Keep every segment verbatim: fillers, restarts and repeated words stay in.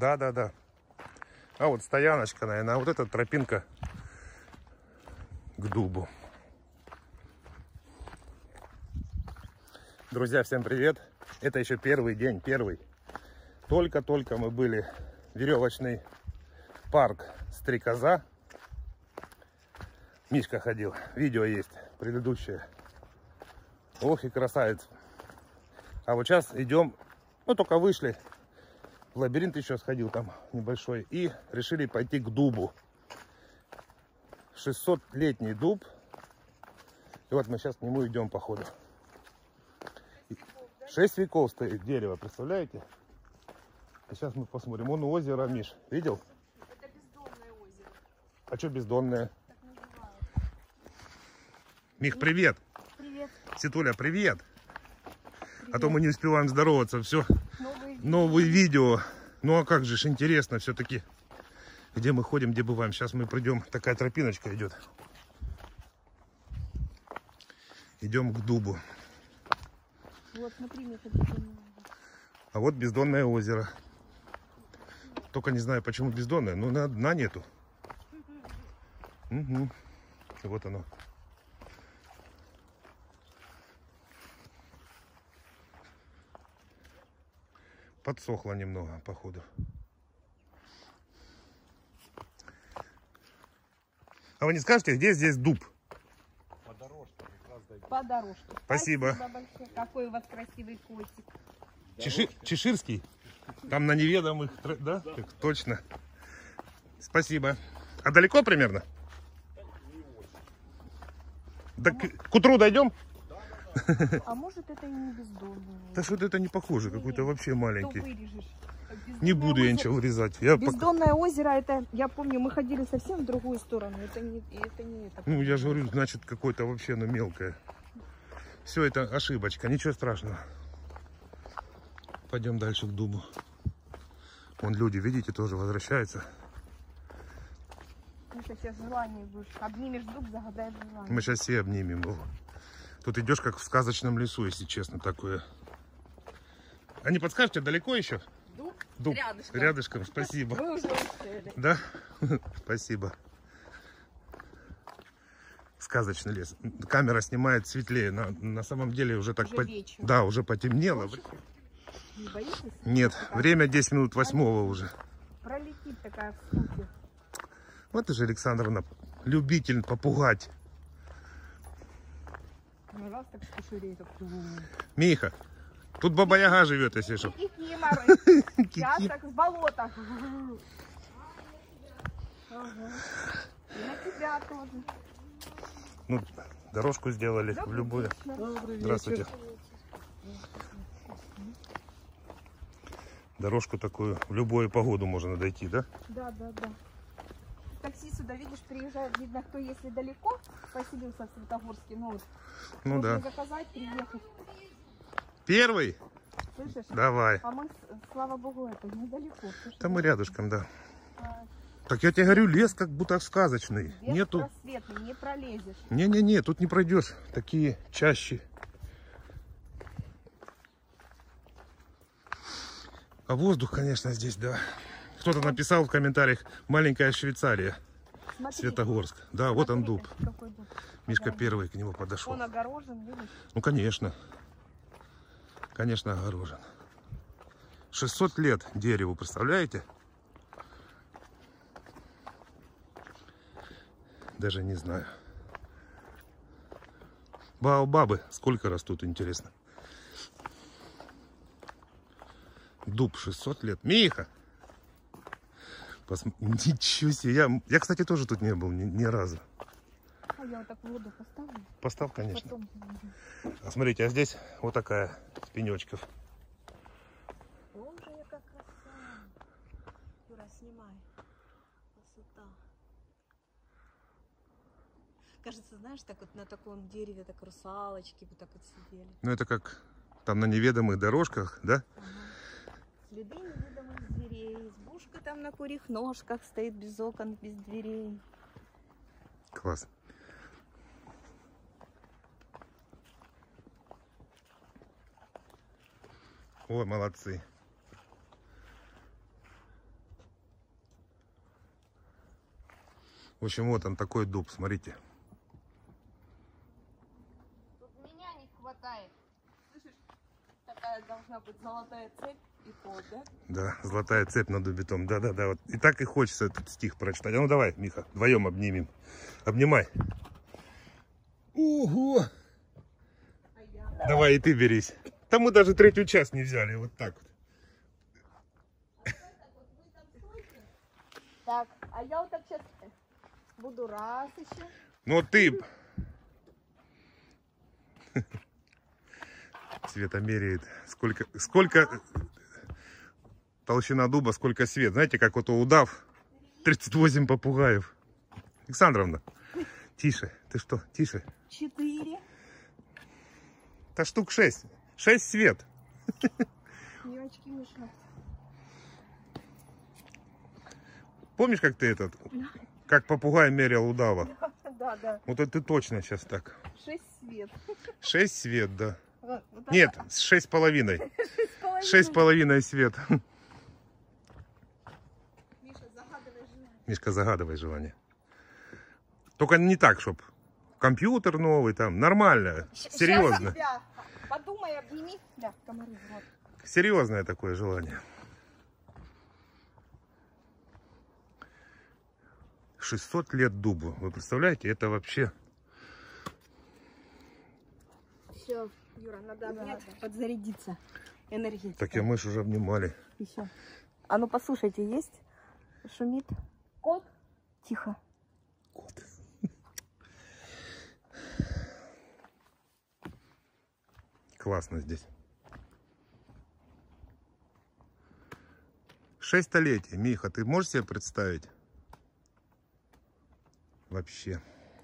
Да, да, да. А вот стояночка, наверное, а вот эта тропинка к дубу. Друзья, всем привет. Это еще первый день, первый. Только-только мы были в веревочный парк Стрекоза. Мишка ходил. Видео есть предыдущее. Ох и красавец. А вот сейчас идем, ну только вышли. В лабиринт еще сходил там небольшой. И решили пойти к дубу. шестисотлетний дуб. И вот мы сейчас к нему идем, походу. Шесть веков стоит дерево, представляете? И сейчас мы посмотрим. Вон озеро, Миш. Видел? Это бездонное озеро. А что бездонное? Так называют. Мих, привет. Привет. Ситуля, привет. Привет. А то мы не успеваем здороваться. Все. Новые, Новые видео. Ну а как же ж интересно все-таки. Где мы ходим, где бываем. Сейчас мы придем. Такая тропиночка идет. Идем к дубу. Вот, смотри, мне это бездонное. А вот бездонное озеро. Только не знаю, почему бездонное. Но на дна нету. Угу. Вот оно. Подсохло немного, походу. А вы не скажете, где здесь дуб? По дорожке. По дорожке. Спасибо. Спасибо большое. Какой у вас красивый котик. Чеши... Чеширский? Там на неведомых, да? Так, точно. Спасибо. А далеко примерно? Да, к... к утру дойдем? А может это и не бездонное? Да что-то это не похоже, какой-то вообще маленький. Что вырежешь? Не буду я ничего вырезать. Я пока... Бездонное озеро, это, я помню, мы ходили совсем в другую сторону. Это не это. Не это. Ну, я же говорю, значит, какое-то вообще, ну, мелкое. Все это ошибочка, ничего страшного. Пойдем дальше к дубу. Вон люди, видите, тоже возвращаются. Ну, сейчас желание будешь. Обнимешь дуб, загадаешь желание. Мы сейчас все обнимем его. Тут идешь как в сказочном лесу, если честно, такое. А не подскажете, далеко еще? Дуб? Дуб. Рядышком. Рядышком, спасибо. Вы уже успели. Да? Спасибо. Сказочный лес. Камера снимает светлее. На, на самом деле уже так... Уже по... вечер. Да, уже потемнело. Не боитесь? Нет, время десять минут восьмого уже. Пролетит такая в ступе. Вот ты же, Александровна, любитель попугать. Ну, раз так кушерей, так... Миха, тут Баба-Яга живет, если что. Кикиморы. Сейчас так с болота. Ага. И на тебя тоже. Ну, дорожку сделали Да, в любую. отлично. Здравствуйте. Дорожку такую в любую погоду можно дойти, да? Да, да, да. Такси сюда, видишь, приезжает, видно, кто если далеко поселился в Светогорске, ну вот. Ну можно да. заказать, приехать. Первый? Слышишь? Давай. А мы, слава богу, это недалеко. Слышишь? Там мы рядышком, да. А, Так я тебе говорю, лес как будто сказочный. Нету. беспросветный, не пролезешь. Не-не-не, тут не пройдешь. Такие чаще. А воздух, конечно, здесь, да. Кто-то написал в комментариях: маленькая Швейцария. Смотри, Светогорск. Да, вот он дуб. какой дуб. Мишка Да. первый к нему подошел. Он огорожен, видишь? Ну, конечно. Конечно, огорожен. шестьсот лет дереву, представляете? Даже не знаю. Баобабы сколько растут, интересно. Дуб шестьсот лет. Миха! Пос... Ничего себе. Я... я, кстати, тоже тут не был ни, ни разу. А я вот так воду поставлю. Поставь, конечно. Потом. А смотрите, а здесь вот такая с пенечков. Боже, яка краса. Юра, снимай. Красота. Кажется, знаешь, так вот на таком дереве, так русалочки вот так вот сидели. Ну, это как там на неведомых дорожках, да? Ага. Следы невидимых зверей. Избушка там на курьих ножках стоит, без окон, без дверей. Класс. О, молодцы. В общем, вот он такой дуб, смотрите. Тут меня не хватает. Слышишь, такая должна быть золотая цепь и ход, да? Да, золотая цепь над дубитом. Да-да-да. Вот. И так и хочется этот стих прочитать. А ну давай, Миха, вдвоем обнимем. Обнимай. Ого! А я... Давай и ты берись. Там мы даже третью часть не взяли. Вот так вот. Так, а я вот так сейчас буду раз еще. Ну ты... Света меряет. Сколько... Сколько... Толщина дуба, сколько свет. Знаете, как вот у удав. тридцать восемь попугаев. Александровна, тише. Ты что? Тише. Четыре. Да штук шесть. Шесть свет. Мне очки мешают. Помнишь, как ты этот... Как попугай мерял удава? Да, да. Вот это ты точно сейчас так. Шесть свет. Шесть свет, да. Вот, вот Нет, шесть с половиной. Шесть с половиной. Шесть с половиной свет. Миша, загадывай желание. Мишка, загадывай желание. Только не так, чтоб компьютер новый там. Нормально. Серьезно. Сейчас, подумай, обними. Да, комары в рот. Серьезное такое желание. шестьсот лет дубу. Вы представляете, это вообще... Все, Юра, надо обнять, подзарядиться. Энергетика. Так и мы ж уже обнимали. Еще. А ну послушайте, есть? Шумит. Кот. Тихо. Кот. Классно здесь. Шесть столетий. Миха, ты можешь себе представить? Вообще.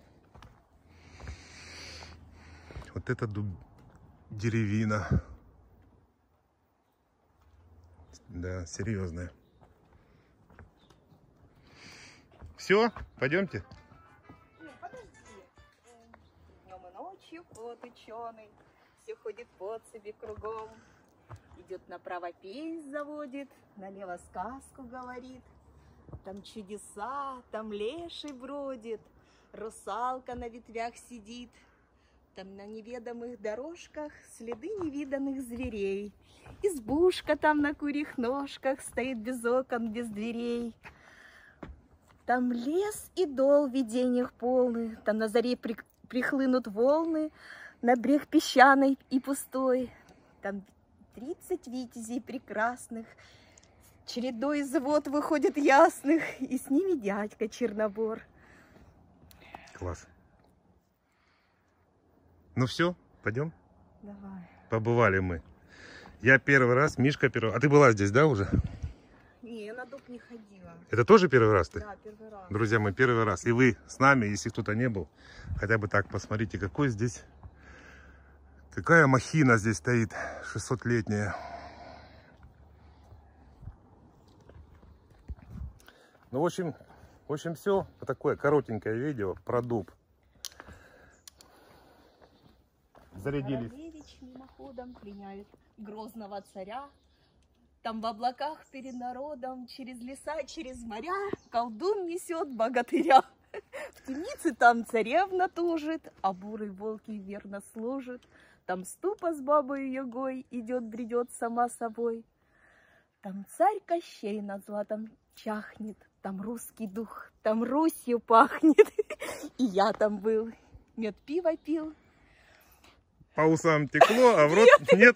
Вот это дуб... деревина. Да, серьезная. Все, пойдемте. Нет, подожди. Днем и ночью кот ученый все ходит по цепи кругом. Идет направо песнь заводит, налево сказку говорит. Там чудеса, там леший бродит, русалка на ветвях сидит. Там на неведомых дорожках следы невиданных зверей. Избушка там на курьих ножках стоит без окон, без дверей. Там лес и дол в видениях полны, там на заре при... прихлынут волны на брег песчаный и пустой. Там тридцать витязей прекрасных, чередой из вод выходит ясных, и с ними дядька Чернобор. Класс. Ну все, пойдем. Давай. Побывали мы. Я первый раз, Мишка первый. А ты была здесь, да, уже? Не, я на дуб не ходила. Это тоже первый раз ты? Да, первый раз. Друзья, мы первый раз. И вы с нами, если кто-то не был, хотя бы так посмотрите, какой здесь, какая махина здесь стоит, шестисотлетняя. Ну, в общем, в общем, все. Такое коротенькое видео про дуб. Зарядились. Королевич мимоходом пленяет грозного царя. Там в облаках перед народом, через леса, через моря, колдун несет богатыря. В темнице там царевна тужит, а бурый волк ей верно служит. Там ступа с бабой Ягой идет, бредет сама собой. Там царь Кощей над златом чахнет, там русский дух, там Русью пахнет. И я там был, мед пиво пил. По усам текло, а в рот нет.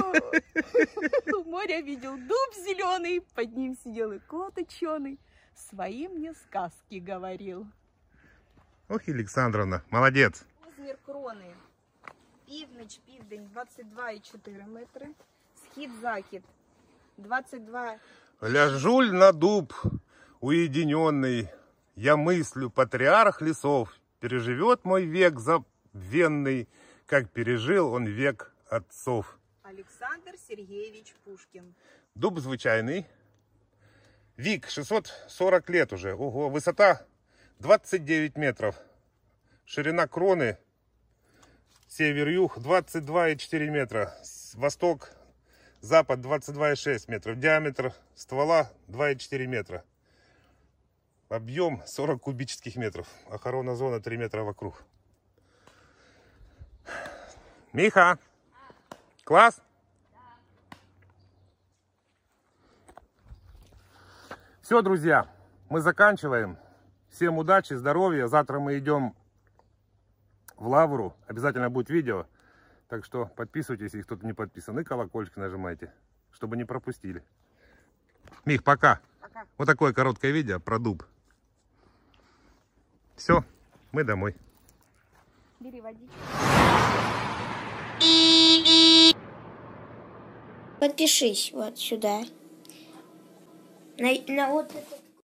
У моря видел дуб зеленый, под ним сидел и кот ученый, своим мне сказки говорил. Ох, Александровна, молодец. Розмір крони. Північ, південь двадцять два і чотири метри. Схід-захід двадцять два. Ляжуль на дуб уединенный, я мыслю, патриарх лесов переживет мой век забвенный, как пережил он век отцов. Олександр Сергеевич Пушкин. Дуб звичайный. Вик шестьсот сорок лет уже. Ого, высота двадцать девять метров. Ширина кроны север-юг двадцать два и четыре метра. Восток, запад двадцать два и шесть метров. Диаметр ствола два и четыре метра. Объем сорок кубических метров. Охоронная зона три метра вокруг. Миха! Класс? Все, друзья, мы заканчиваем. Всем удачи, здоровья. Завтра мы идем в Лавру. Обязательно будет видео. Так что подписывайтесь, если кто-то не подписан. И колокольчик нажимайте, чтобы не пропустили. Мих, пока. Пока. Вот такое короткое видео про дуб. Все, мы домой. Бери водичку. Подпишись вот сюда. На, на вот это.